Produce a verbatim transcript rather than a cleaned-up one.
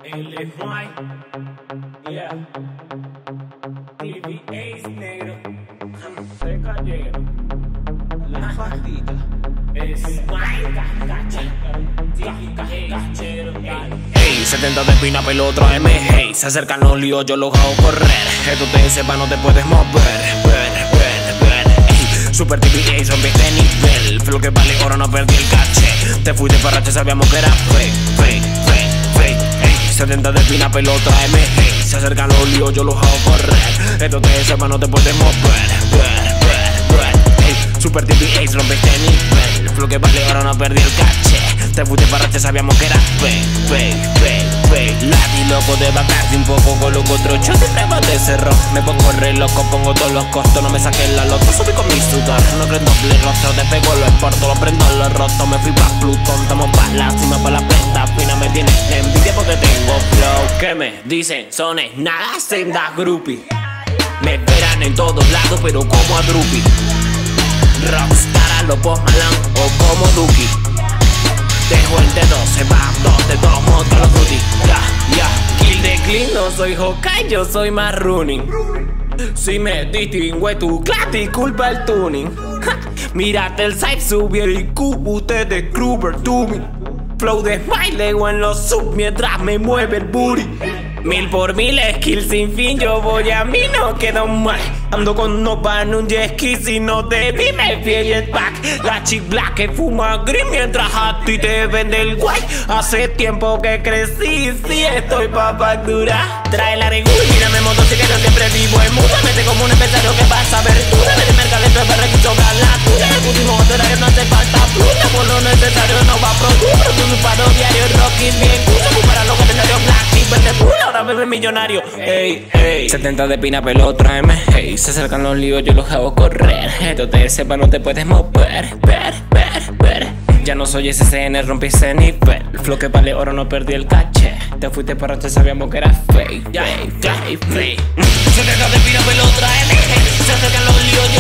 El Smile, yeah. T V Ace negro, se cayeron. La partida es Smile, cachero. Ey, setenta de pina, pelo, tráeme, hey. Se acercan los líos, yo los hago correr. Esto te sepa, no te puedes mover. Ver, ver, ver, ey. Super T V Ace, rompiste nivel. Fue lo que vale, ahora no perdí el caché. Te fuiste para racha, sabíamos que era fake, fake, fake, fake, ey. setenta de pina, pelo, tráeme, hey. Se acercan los líos, yo los hago correr. Esto te sepa, no te puedes mover. Ver, ver, ver, ey. Super T V Ace, rompiste nivel. Fue lo que vale, ahora no perdí el caché. Te fuiste para racha, sabíamos que era fake, fake, fake, fake. Lati loco de Bacardi, un poco con loco otro shot y prueba de cerro. Me pongo re loco, pongo todos los costos. No me saqué la loto, subí con mi sudor. No creo en doble rostro, te pego lo exporto. Lo prendo, lo roto, me fui pa' Plutón. Estamos pa' la cima, pa' la prenda fina. Me tienes envidia porque tengo flow. ¿Qué me dicen? Son es nada, senda groupie. Me esperan en todos lados, pero como a Drupi. Rockstar a lo Post Malone o como Duki. Dejo el dedo, se va, dos dedos, monta los Duty. Ya, ya, kill de clean, no soy Hawkeye, yo soy más running. Si me distingue tu clati, culpa el tuning. Ja, mírate el side, subí el cubo, ustedes Kruber, Tumi. Flow de Smile o en los sub mientras me mueve el booty. Mil por mil skills sin fin, yo voy a mí, no quedo mal. Ando con Nova en un jet ski, si no te vi me fui el jetpack. La chick black que fuma green mientras a ti te vende el guay. Hace tiempo que crecí, sí estoy pa' facturar. Trae la regula, mírame motocicleta, siempre vivo en muda. Vete como un empresario que vas a ver tú. Debe de mercar el pepe que sobra la tuya. El putismo que no hace falta pluma. Por lo necesario no va a producir. Tú un paro diario, Rocky bien cucho. Para los comentarios black, y vete pula. Ahora bebé millonario, ey, ey. setenta de pina, pelo, tráeme, hey. Se acercan los líos, yo los hago correr. Esto te sepa, no te puedes mover. Ver, ver, ver. Ya no soy S C N, rompí ese nivel. Flow que vale oro, no perdí el caché. Te fuiste para atrás, sabíamos que era fake, fake, fake, fake. setenta de pina, pelo, tráeme, hey. Se acercan los líos,